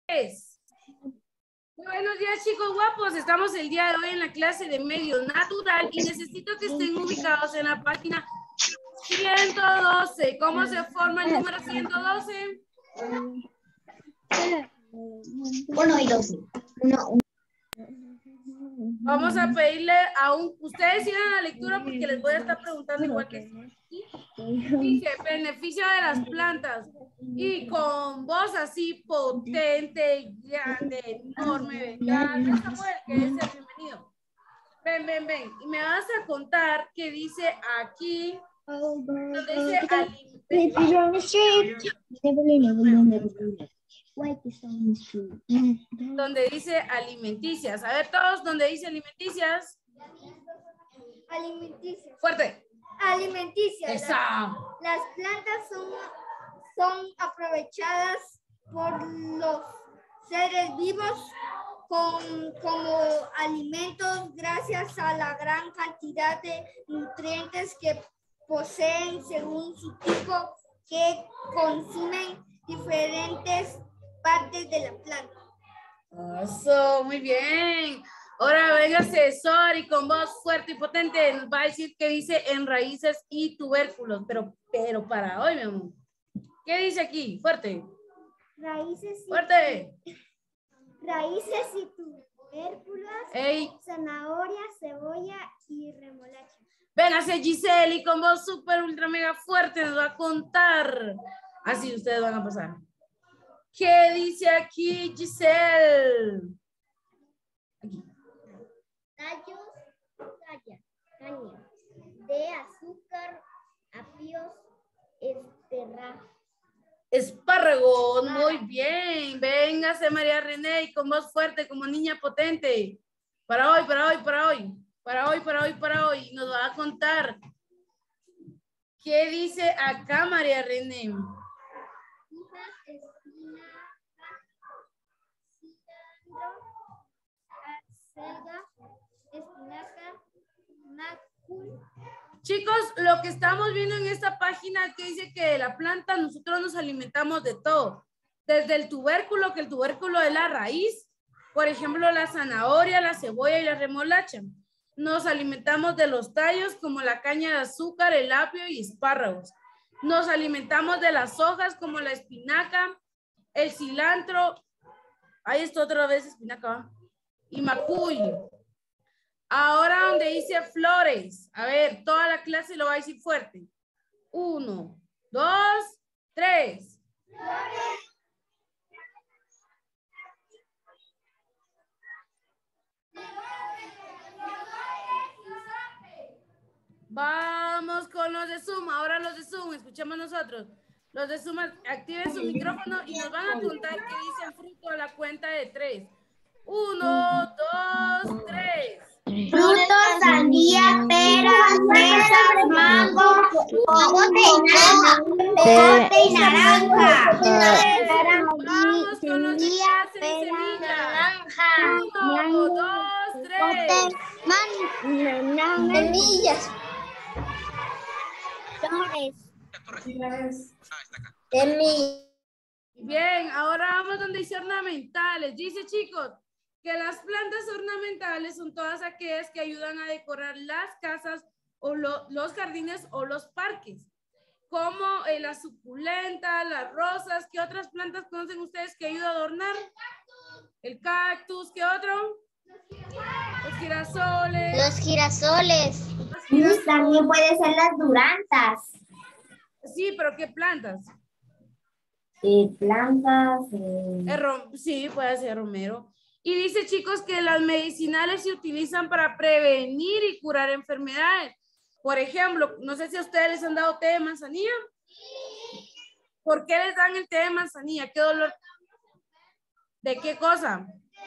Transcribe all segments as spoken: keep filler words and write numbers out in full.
Muy buenos días, chicos guapos. Estamos el día de hoy en la clase de medio natural y necesito que estén ubicados en la página ciento doce. ¿Cómo se forma el número ciento doce? Uno y doce. Uno, uno. Vamos a pedirle a un... Ustedes sigan la lectura porque les voy a estar preguntando igual que ¿sí? Dice, beneficio de las plantas. Y con voz así potente, grande, enorme, vendrá Samuel, que es el bienvenido. Ven, ven, ven. Y me vas a contar qué dice aquí, donde dice donde dice alimenticias. A ver todos, donde dice alimenticias. Alimenticias. Fuerte. Alimenticias. Esa. Las, las plantas son, son aprovechadas por los seres vivos con, como alimentos gracias a la gran cantidad de nutrientes que poseen según su tipo, que consumen diferentes partes de la planta. Eso, muy bien. Ahora véngase, Sori, con voz fuerte y potente, nos va a decir qué dice en raíces y tubérculos, pero, pero para hoy, mi amor. ¿Qué dice aquí? Fuerte. Raíces y, Fuerte. Raíces y tubérculos, Ey. Zanahoria, cebolla y remolacha. Véngase, Giselle, y con voz súper, ultra, mega fuerte nos va a contar. Así ustedes van a pasar. ¿Qué dice aquí, Giselle? Aquí. Tallos, caña, caña, de azúcar, apíos, esterra. Espárragos, muy bien. Véngase, María René, y con voz fuerte, como niña potente. Para hoy, para hoy, para hoy. Para hoy, para hoy, para hoy. Nos va a contar. ¿Qué dice acá, María René? Acelga, espinaca, macul. Chicos, lo que estamos viendo en esta página que dice que de la planta nosotros nos alimentamos de todo. Desde el tubérculo, que el tubérculo es la raíz. Por ejemplo, la zanahoria, la cebolla y la remolacha. Nos alimentamos de los tallos como la caña de azúcar, el apio y espárragos. Nos alimentamos de las hojas como la espinaca, el cilantro. Ahí está otra vez espinaca. Y macuy. Ahora donde dice flores. A ver, toda la clase lo va a decir fuerte. Uno, dos, tres. Flores. Vamos con los de Zoom. Ahora los de Zoom. Escuchemos nosotros. Los de Zoom activen su micrófono y nos van a contar qué dice el fruto a la cuenta de tres. Uno, dos, tres. Frutos, sandía, peras, fresas, mango, pepote y naranja. Vamos con los de clase de semillas. Uno, dos, tres. Semillas. Semillas. Bien, ahora vamos donde dice ornamentales. Dice, chicos, que las plantas ornamentales son todas aquellas que ayudan a decorar las casas o lo, los jardines o los parques, como eh, las suculentas, las rosas. ¿Qué otras plantas conocen ustedes que ayudan a adornar? El cactus. ¿Qué otro? Los girasoles. Los girasoles. Los girasoles. También puede ser las durantas. Sí, pero ¿qué plantas? Eh, plantas. Eh... El rom sí, puede ser romero. Y dice, chicos, que las medicinales se utilizan para prevenir y curar enfermedades. Por ejemplo, no sé si a ustedes les han dado té de manzanilla. ¿Por qué les dan el té de manzanilla? ¿Qué dolor? ¿De qué cosa?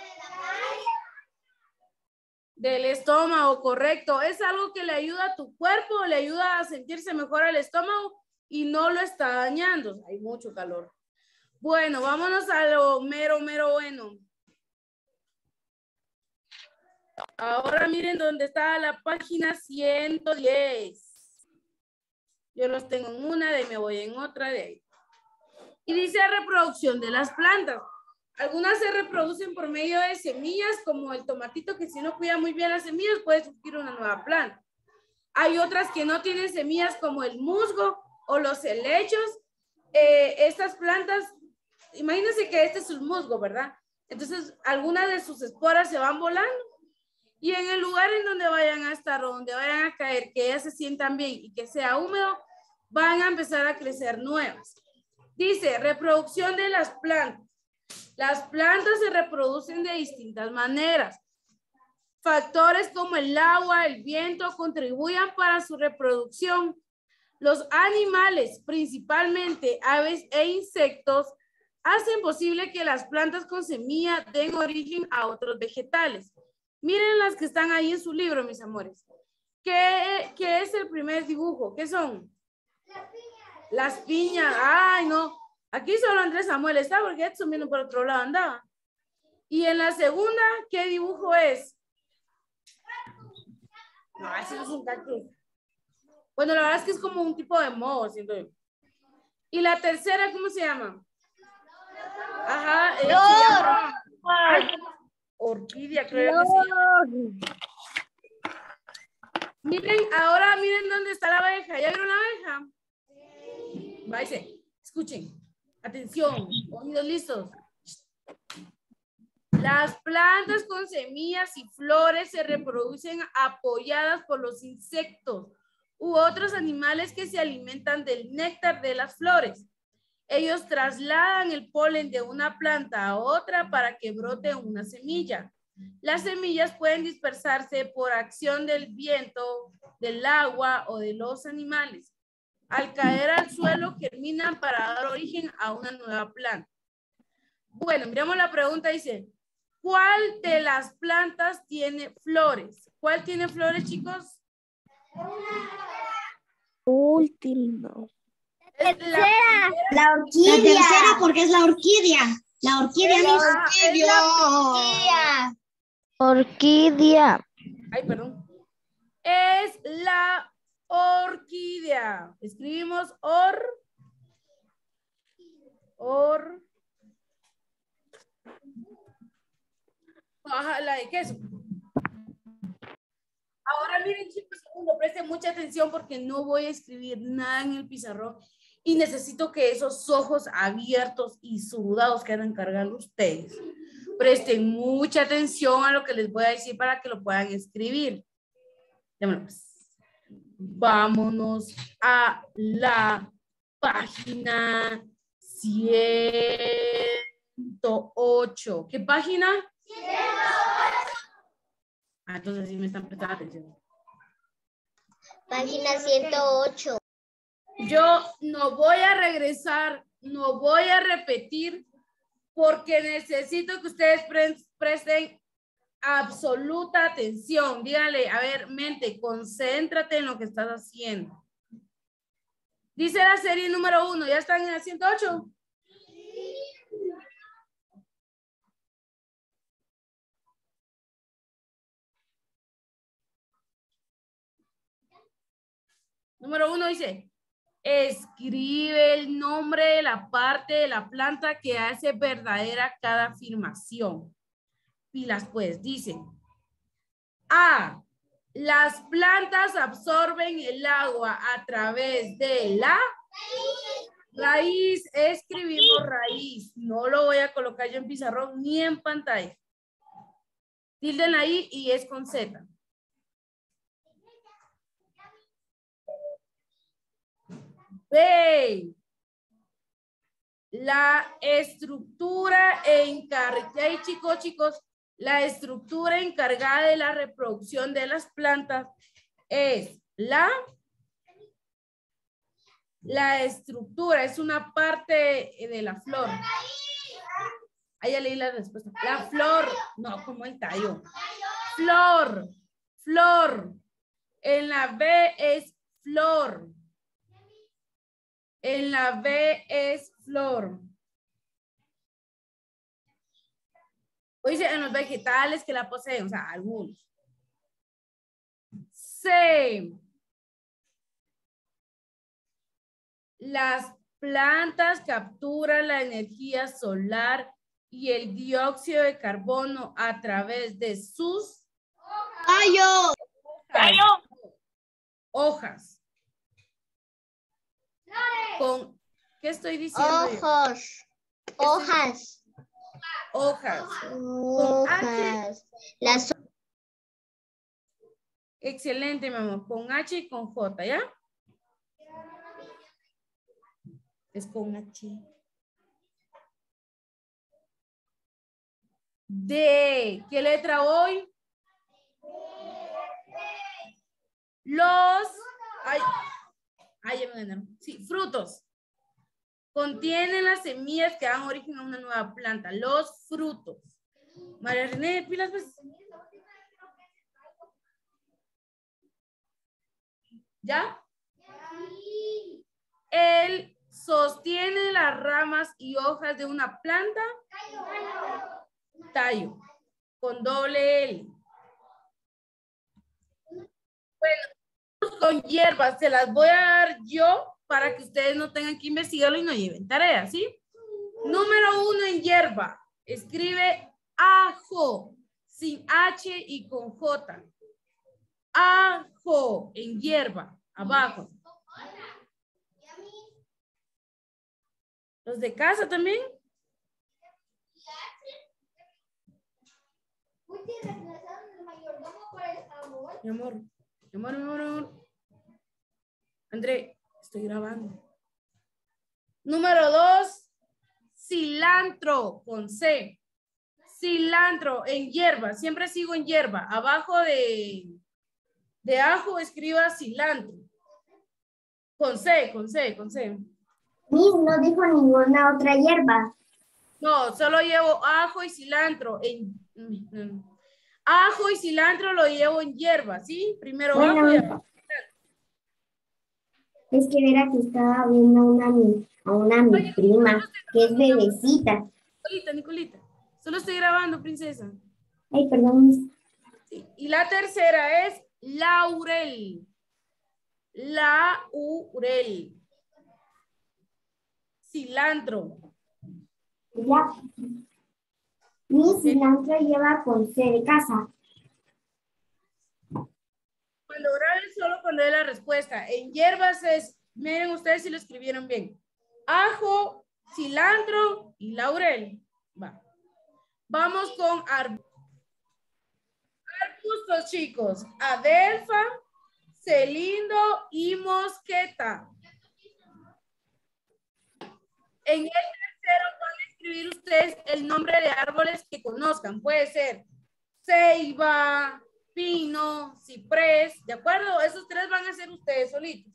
Del estómago, correcto. Es algo que le ayuda a tu cuerpo, le ayuda a sentirse mejor al estómago y no lo está dañando. Hay mucho calor. Bueno, vámonos a lo mero, mero bueno. Ahora miren dónde está la página ciento diez. Yo los tengo en una, de ahí me voy en otra, de ahí. Y dice reproducción de las plantas. Algunas se reproducen por medio de semillas, como el tomatito, que si uno cuida muy bien las semillas puede surgir una nueva planta. Hay otras que no tienen semillas, como el musgo o los helechos. Eh, estas plantas, imagínense que este es un musgo, ¿verdad? Entonces, algunas de sus esporas se van volando y en el lugar en donde vayan a estar o donde vayan a caer, que ellas se sientan bien y que sea húmedo, van a empezar a crecer nuevas. Dice, reproducción de las plantas. Las plantas se reproducen de distintas maneras. Factores como el agua, el viento, contribuyen para su reproducción. Los animales, principalmente aves e insectos, hacen posible que las plantas con semilla den origen a otros vegetales. Miren las que están ahí en su libro, mis amores. ¿Qué, qué es el primer dibujo? ¿Qué son? Las piñas. Las piñas. Ay, no. Aquí solo Andrés Samuel está porque Edson vino por otro lado, andaba. Y en la segunda, ¿qué dibujo es? No, ese no es un cactus. Bueno, la verdad es que es como un tipo de moho, siento yo. Y la tercera, ¿cómo se llama? Ajá, eh, se llama ay, orquídea, creo que se llama. Miren, ahora miren dónde está la abeja. ¿Ya vieron la abeja? Váyase, escuchen. Atención, oídos listos. Las plantas con semillas y flores se reproducen apoyadas por los insectos u otros animales que se alimentan del néctar de las flores. Ellos trasladan el polen de una planta a otra para que brote una semilla. Las semillas pueden dispersarse por acción del viento, del agua o de los animales. Al caer al suelo, germinan para dar origen a una nueva planta. Bueno, miremos la pregunta, dice, ¿cuál de las plantas tiene flores? ¿Cuál tiene flores, chicos? Último. Es la, La orquídea. La tercera porque es la orquídea. La orquídea. Es la- misma. es la- Orquídea. Ay, perdón. Es la orquídea. Escribimos or. Or. Ajá, la de queso. Ahora miren, chicos, segundo, presten mucha atención porque no voy a escribir nada en el pizarrón y necesito que esos ojos abiertos y sudados que andan cargando ustedes presten mucha atención a lo que les voy a decir para que lo puedan escribir. Pues. Vámonos a la página ciento ocho. ¿Qué página? Ah, entonces sí me están prestando atención. Página ciento ocho. Yo no voy a regresar, no voy a repetir, porque necesito que ustedes pre presten absoluta atención. Dígale, a ver, mente, concéntrate en lo que estás haciendo. Dice la serie número uno, ¿ya están en la ciento ocho? Número uno dice, escribe el nombre de la parte de la planta que hace verdadera cada afirmación. Pilas pues, dice, A, las plantas absorben el agua a través de la raíz. Escribimos raíz. No lo voy a colocar yo en pizarrón ni en pantalla. Tilden ahí y es con Z. B, la estructura encargada, y chicos, chicos, la estructura encargada de la reproducción de las plantas es la, la estructura, es una parte de la flor. Ahí ya leí la respuesta. La flor, no, como el tallo. Flor, flor. En la B es flor. En la B es flor. O dice en los vegetales que la poseen, o sea, algunos. C. Las plantas capturan la energía solar y el dióxido de carbono a través de sus Tallo. hojas. hojas. Con, ¿qué estoy diciendo yo? Ojos. Hojas. Hojas. Hojas. Las Excelente, mi amor. Con H y con J, ¿ya? Es con H. D. ¿Qué letra hoy? Los. Ay, ay, ya me ganaron. Sí, frutos. Contienen las semillas que dan origen a una nueva planta. Los frutos. María René, pilas, pues. ¿Ya? Él sostiene las ramas y hojas de una planta. Tallo. Con doble L. Bueno, con hierbas se las voy a dar yo para que ustedes no tengan que investigarlo y no lleven tarea, ¿sí? Número uno en hierba. Escribe ajo sin H y con J. Ajo en hierba, abajo. ¿Los de casa también? Mi amor, mi amor, mi amor, mi amor. André, estoy grabando. Número dos, cilantro con C. Cilantro en hierba, siempre sigo en hierba. Abajo de, de ajo escriba cilantro. Con C, con C, con C. Miss no dijo ninguna otra hierba. No, solo llevo ajo y cilantro. En, ajo y cilantro lo llevo en hierba, ¿sí? Primero Bueno, ajo y abajo. Es que verá que estaba viendo una, a una mi prima que es bebecita. Nicolita, Nicolita. Solo estoy grabando, princesa. Ay, perdón, Miss. Sí. Y la tercera es laurel. Laurel. Cilantro. Ya. Mi cilantro lleva con C de casa. Cuando graben solo cuando dé la respuesta. En hierbas es, miren ustedes si lo escribieron bien. Ajo, cilantro y laurel. Va. Vamos con arbustos. Arbustos, chicos. Adelfa, celindo y mosqueta. En el tercero van a escribir ustedes el nombre de árboles que conozcan. Puede ser ceiba, pino, ciprés, ¿de acuerdo? Esos tres van a ser ustedes solitos.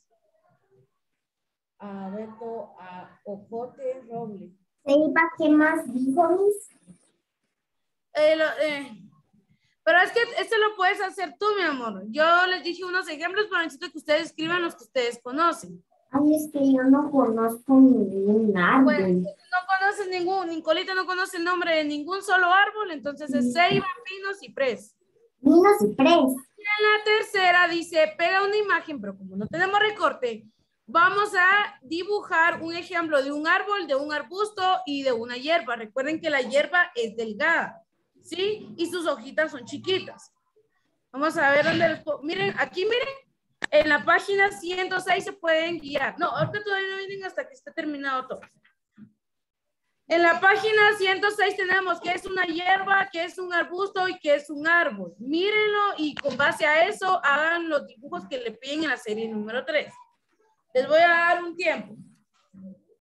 Abeto, a ocote, roble. Ceiba, ¿qué más dijo, Miss? Eh, lo, eh, pero es que esto lo puedes hacer tú, mi amor. Yo les dije unos ejemplos, pero necesito que ustedes escriban los que ustedes conocen. Ay, es que yo no conozco ningún árbol. Bueno, no conoces ningún, Nicolita no conoce el nombre de ningún solo árbol, entonces es ceiba, pino, ciprés. Pino, ciprés. Y en la tercera dice, pega una imagen, pero como no tenemos recorte, vamos a dibujar un ejemplo de un árbol, de un arbusto y de una hierba. Recuerden que la hierba es delgada, ¿sí? Y sus hojitas son chiquitas. Vamos a ver dónde les puedo... Miren, aquí miren, en la página ciento seis se pueden guiar. No, ahorita todavía no vienen hasta que esté terminado todo. En la página ciento seis tenemos qué es una hierba, qué es un arbusto y qué es un árbol. Mírenlo y con base a eso hagan los dibujos que le piden en la serie número tres. Les voy a dar un tiempo.